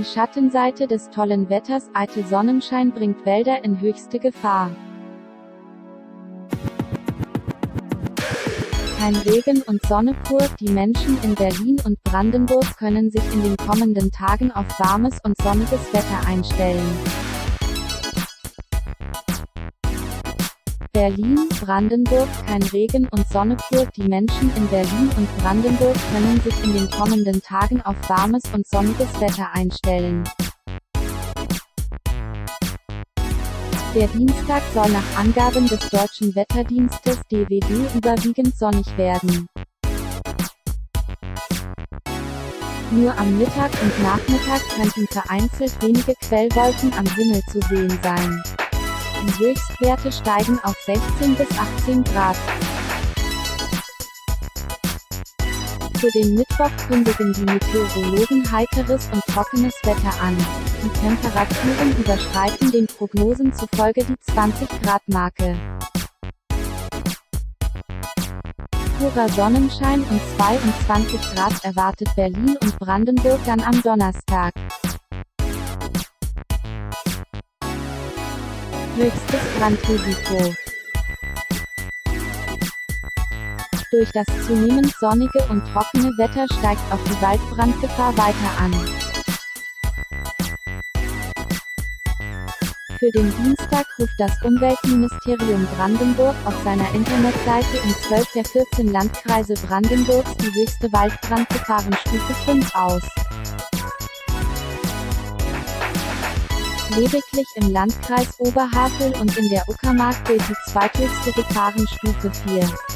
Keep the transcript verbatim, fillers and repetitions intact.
Die Schattenseite des tollen Wetters, eitel Sonnenschein bringt Wälder in höchste Gefahr. Kein Regen und Sonne pur, die Menschen in Berlin und Brandenburg können sich in den kommenden Tagen auf warmes und sonniges Wetter einstellen. Berlin, Brandenburg, kein Regen und Sonne pur, die Menschen in Berlin und Brandenburg können sich in den kommenden Tagen auf warmes und sonniges Wetter einstellen. Der Dienstag soll nach Angaben des Deutschen Wetterdienstes D W D überwiegend sonnig werden. Nur am Mittag und Nachmittag könnten vereinzelt wenige Quellwolken am Himmel zu sehen sein. Die Höchstwerte steigen auf sechzehn bis achtzehn Grad. Für den Mittwoch kündigen die Meteorologen heiteres und trockenes Wetter an. Die Temperaturen überschreiten den Prognosen zufolge die zwanzig Grad Marke. Purer Sonnenschein und zweiundzwanzig Grad erwartet Berlin und Brandenburg dann am Donnerstag. Höchstes Brandrisiko. Durch das zunehmend sonnige und trockene Wetter steigt auch die Waldbrandgefahr weiter an. Für den Dienstag ruft das Umweltministerium Brandenburg auf seiner Internetseite in zwölf der vierzehn Landkreise Brandenburgs die höchste Waldbrandgefahrenstufe fünf aus. Lediglich im Landkreis Oberhavel und in der Uckermark gilt die zweithöchste Gefahrenstufe vier.